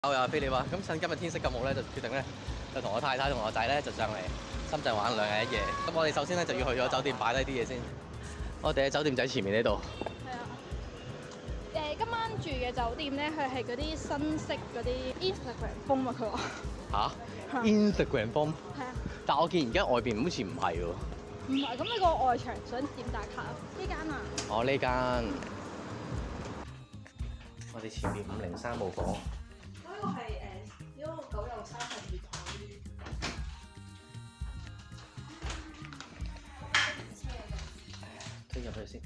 我又飛你話，咁趁今日天色咁好咧，就決定咧就同我太太同我仔咧就上嚟深圳玩2日1夜。咁我哋首先咧就要去咗酒店擺低啲嘢先。我哋喺酒店仔前面呢度。 係啊。今晚住嘅酒店咧，佢係嗰啲新式嗰啲 Instagram 風啊，佢話。 嚇？Instagram 風？ 係啊。 但我見而家外邊好似唔係喎。 唔係，咁你個外牆想點打卡啊？呢間啊？ 哦，呢間。我哋前面503號房。 呢個係呢個9又3係2台嗰啲。 推入去先。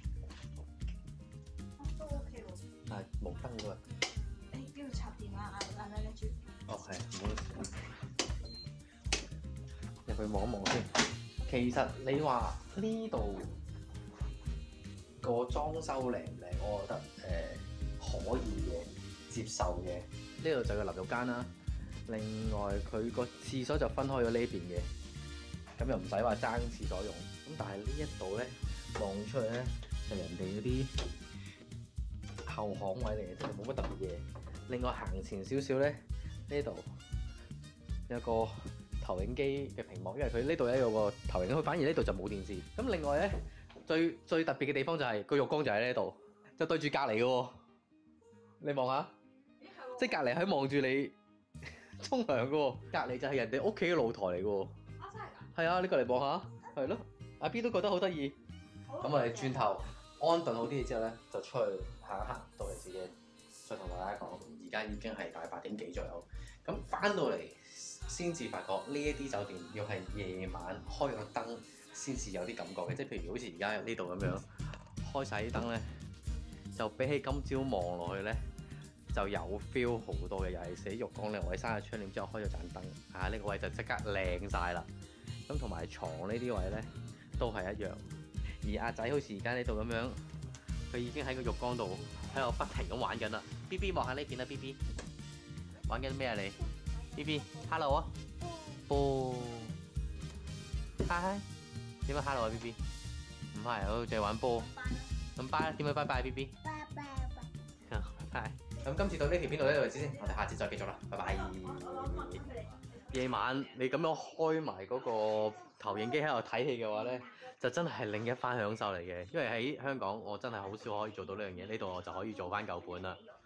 都 OK 喎。 但係冇燈㗎。 邊度插電啊？你住。 哦，係，唔好意思。入去望一望先。其實你話呢度個裝修靚唔靚？我覺得可以嘅，接受嘅。呢度就有淋浴間啦。另外佢個廁所就分開咗呢邊嘅，咁又唔使話爭廁所用。咁但係呢一度咧望出去咧就人哋嗰啲後巷位嚟嘅，即係冇乜特別嘢。另外行前少少咧，呢度有個投影機嘅屏幕，因為佢呢度咧有個投影，佢反而呢度就冇電視。咁另外咧最特別嘅地方就係個浴缸就喺呢度，就對住隔離嘅喎。你望下，即係隔離喺望住你沖涼嘅喎，隔離就係人哋屋企嘅露台嚟嘅喎。 啊，真係㗎？ 係啊，你過嚟望下，係咯。阿 B 都覺得好得意。咁我哋轉頭安頓好啲嘢之後咧，就出去行一行，到嚟自己再同大家講。而家已經係大8點幾左右。咁翻到嚟先至發覺呢一啲酒店要係夜晚開個燈先至有啲感覺嘅，即係譬如好似而家呢度咁樣開晒啲燈咧，就比起今朝望落去咧就有 feel 好多嘅。尤其是喺浴缸咧，我哋閂咗窗簾之後開咗盞燈，呢個位就即刻靚晒啦。咁同埋床呢啲位咧都係一樣。而阿仔好似而家呢度咁樣，佢已經喺個浴缸度喺度不停咁玩緊啦。B B 望下呢邊啦，B B 玩緊咩啊你？B B，hello 啊，波，hi，點解 hello 啊 B B？ 唔係，我淨係玩波。咁拜啦，點解拜拜 B B？ 拜拜。拜拜。咁今次到呢條片度呢度為止先，我哋下次再繼續啦，拜拜。夜晚你咁樣開埋嗰個投影機喺度睇戲嘅話咧，就真係另一番享受嚟嘅。因為喺香港我真係好少可以做到呢樣嘢，呢度我就可以做翻舊本啦。